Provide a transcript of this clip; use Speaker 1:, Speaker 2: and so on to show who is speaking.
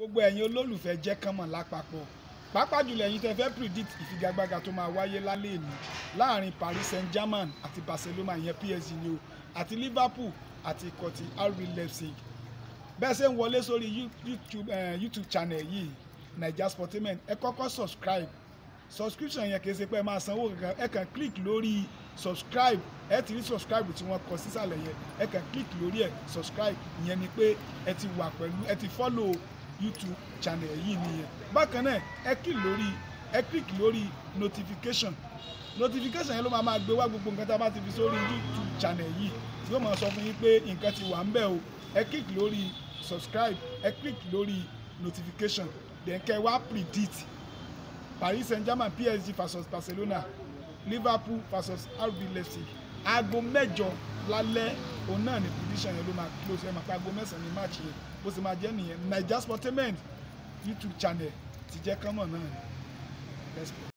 Speaker 1: gbogbo ẹ̀yin olólùfẹ́ jẹ́ kán mọ̀ lápapọ̀ pàápàá jùlọ ẹ̀yin tẹ́ fẹ́ predict ìfigagbága tó máa wáyé lálẹ́ òní láàrin Paris Saint-Germain àti Barcelona ìyẹn PSG ni o àti Liverpool àti ikọ̀ ti RB Leipzig bẹ́ẹ̀ ṣe ń wọlé sórí YouTube channel yìí Naija Sportainment ẹ kọ́kọ́ subscription yẹn kì í ṣe pé ẹ máa sanwó kankan ẹ kàn click lórí subscribe ẹ ti rí subscribe tí wọ́n kọ sísàlẹ̀ yẹn ẹ kàn click lórí ẹ subscribe ìyẹn ni pé ẹ ti wà pẹ̀lú ẹ ti follow YouTube channel yìí nìyẹn bákan náà ẹ click lórí notification yẹn ló máa gbé wá gbogbo nǹkan tá a bá ti fi sórí YouTube channel yìí tí yóò máa sọ fún yín pé nǹkan ti wà ń bẹ̀ o ẹ click lórí subscribe ẹ click lórí notification then kẹ́ wá predict Paris Saint-Germain PSG versus Barcelona Liverpool versus RB Leipzig aago 8 lálẹ́ òun náà ni prediction yẹn ló máa close ẹ máa pa aago 9 ní match yẹn bó ṣe máa jẹ́ nìyẹn Naija Sportainment YouTube channel ti jẹ́ kánmọ̀ náà ni.